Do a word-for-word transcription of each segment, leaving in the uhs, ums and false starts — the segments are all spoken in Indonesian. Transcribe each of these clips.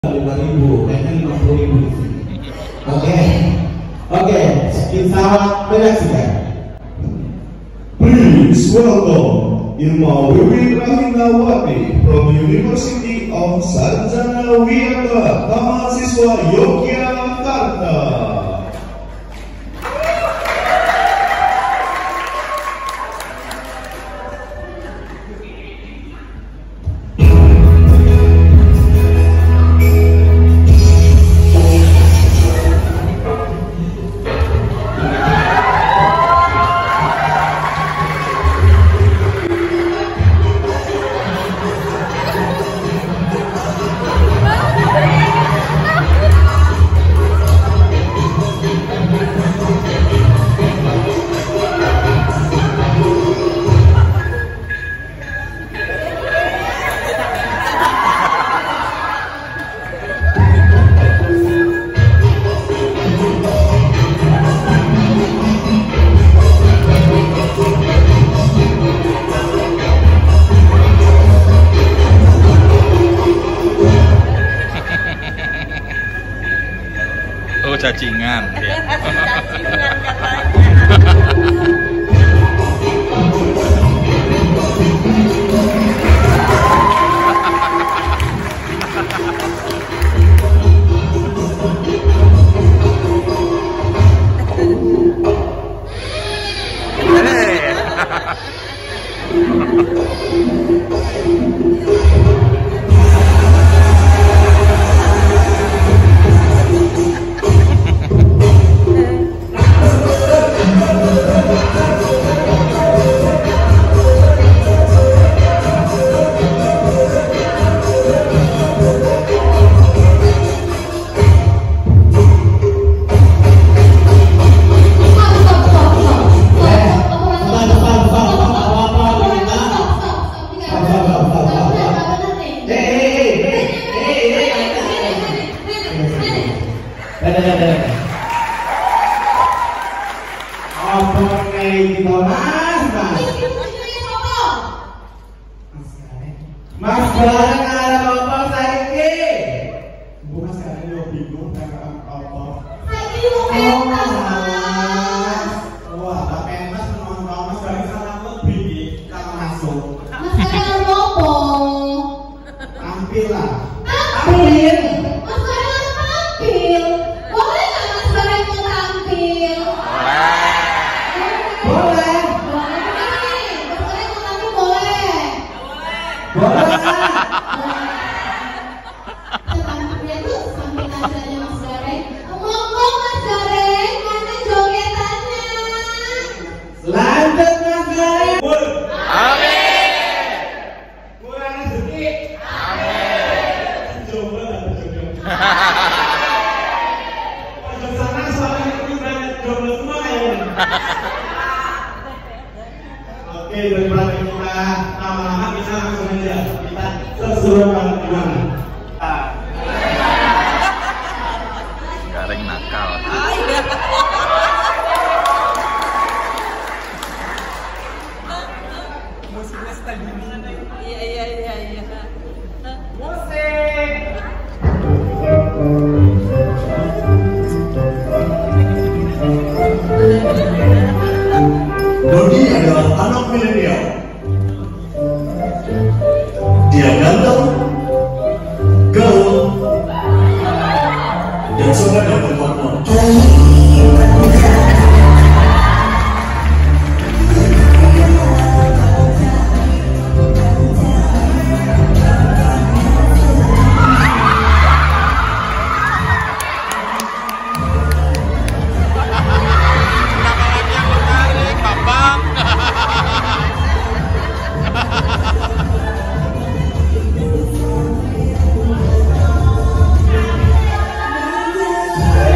lima ribu, kayaknya lima puluh ribu di sini. Oke, oke, kita menyaksikan. Please welcome Irma Wiwi Rahimawati from University of Sarjana Wiyata, mahasiswa Yogyakarta. Oh, cacingan ya. Cacingan katanya. Mas bareng ada motor saiki. Bu Mas kadang yo bingung karena motor. Saiki yo pentas. Wah, tak pentas nonton Mas bareng sana lebih kalau masuk. Mas kadang opo? Tampil lah. Tampil. Mas kadang tampil. Boleh nggak Mas kadang mau tampil? Boleh. Boleh nih. Mas kadang mau tampil boleh. Boleh. Tampilnya tuh sambil acaranya Mas Gareng. Ngomong Mas Gareng, mana jogetannya? Lanjut Mas Gareng. Amin. Kurang rezeki. Amin. Coba dapat jodoh. Pojok sana soalnya itu banyak jodoh semua ya. Oke, daripada kita lama-lama kita langsung aja kita sesuai banget gimana? Gareng nakal. Musiknya style gini. Iya iya iya iya. Musik. Dodi adalah anak milenial. Dia ganteng, gaul, dan suka dengan motor. Mas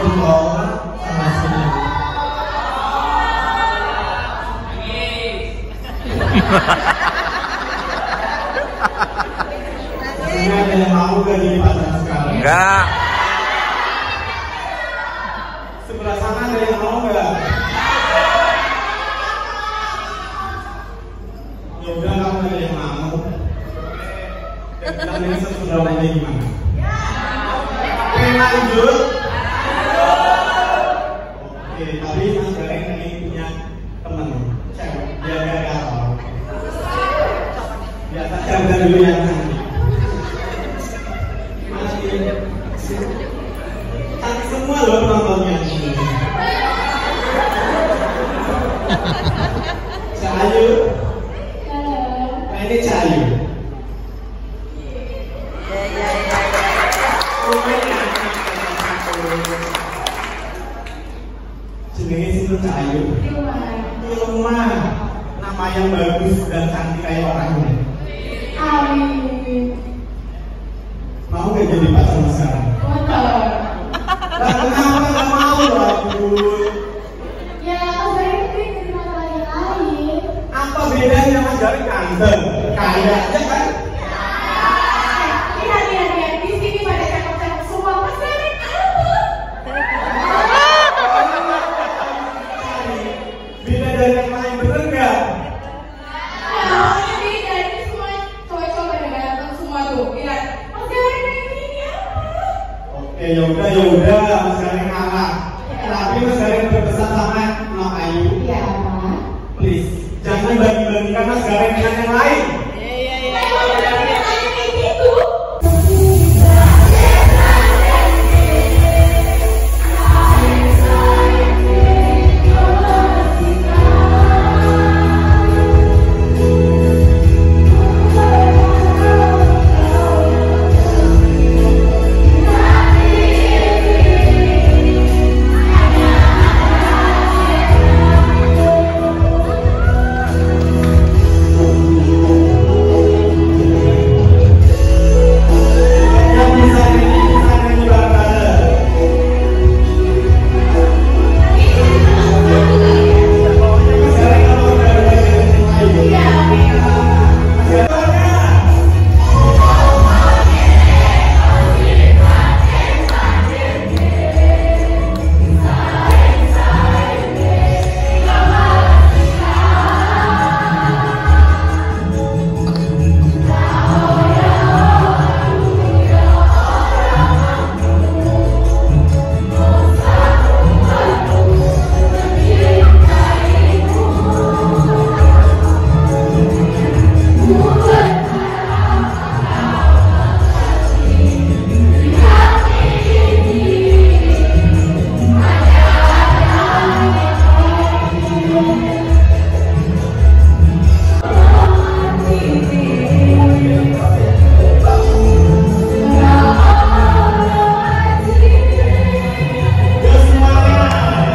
ditolak sama sini. Sebenarnya ada yang mau gak jadi pacar sekarang? Enggak. Sebelah sana ada yang mau gak? Ya udah, kamu ada yang mau. Dan ini sudah mulai gimana? Pengen lanjut? Oke, tapi Mas Gareng ini punya teman cewek, dia gak galau. Ya, tak cari dulu yang cantik. Masih cantik semua loh penontonnya. Cahayu. Nah, ini Cahayu. Jenenge Sinta Cahayu. Ilma, nama yang bagus dan cantik kayak orangnya. Amin. Mau gak jadi pacar Mas sekarang? Betul. Lah kenapa gak mau aku? Ya, Mas Gareng itu jadi masalah yang lain. Apa bedanya Mas Gareng ganteng? Kaya aja kan? Lihat, lihat, lihat. Di sini pada cakep-cakep semua. Mas Gareng apa? Beda dari yang lain, bener gak? Ya, beda. Ini semua cowok-cowok pada ganteng semua tuh. Lihat. Mas Gareng kayak gini apa? Oke, yaudah, yaudah, Mas Gareng kalah. Tapi Mas Gareng berpesan sama Nok Ayu. Iya, Pak. Please, jangan bagi-bagikan Mas Gareng dengan yang lain. Iya, iya, Saya iya. mau bertanya kayak gitu. Yang bisa nyanyi, bisa nyanyi bareng-bareng. Pokoknya Mas Gareng kalau udah bagi-bagikan yang lain. Iya, iya. Mas Gareng. Yuk semuanya.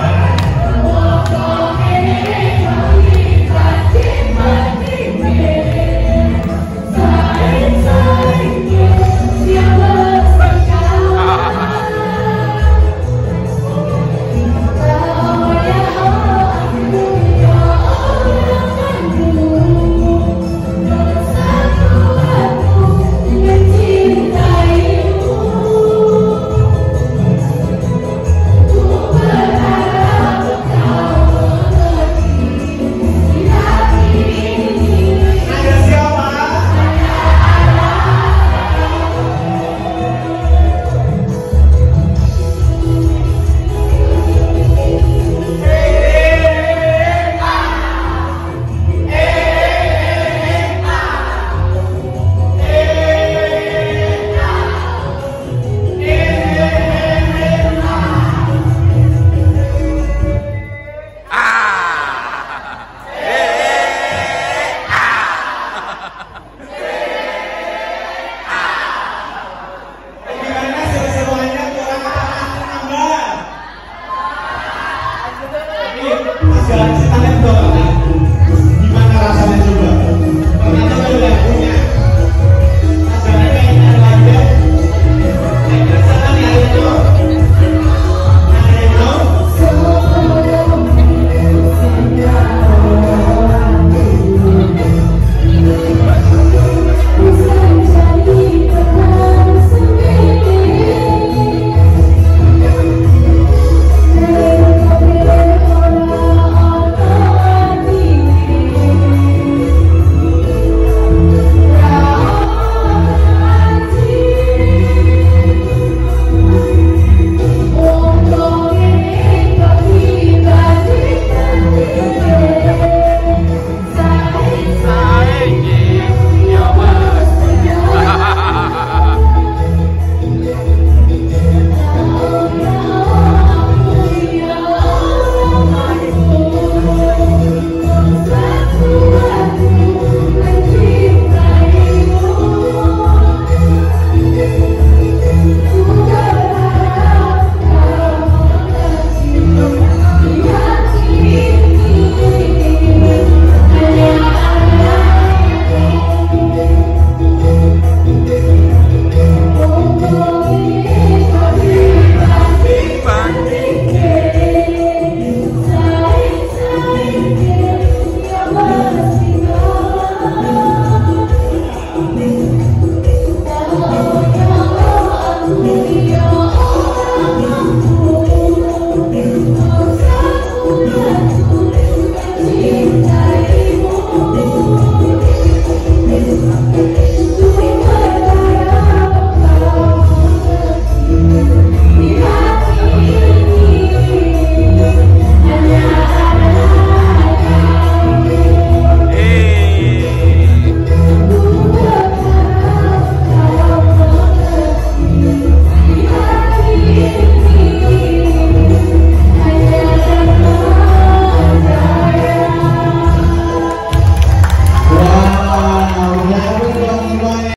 Ada siapa? Gimana seru-seruannya kurang apa nambah? Nih, Mas Gareng ceritanya dong.